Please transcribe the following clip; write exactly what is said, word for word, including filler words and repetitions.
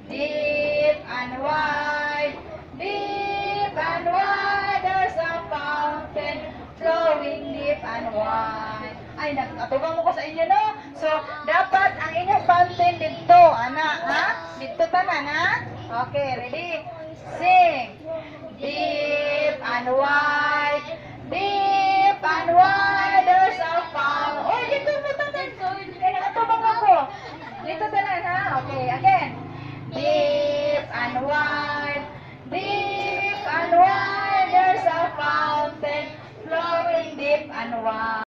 deep and wide, deep and wide, there's a fountain flowing deep and wide. Ay, natugang mo ko sa inyo, no? So, dapat ang inyong fountain dito, ana, ha? Dito tanan, ha? Okay, ready? Sing. Deep and wide, deep and wide, there's a fountain. Oh, dito mo tanan. Kaya nakatubang ako. Dito tanan, ha? Okay, again. Deep and wide, deep and wide, there's a fountain flowing deep and wide.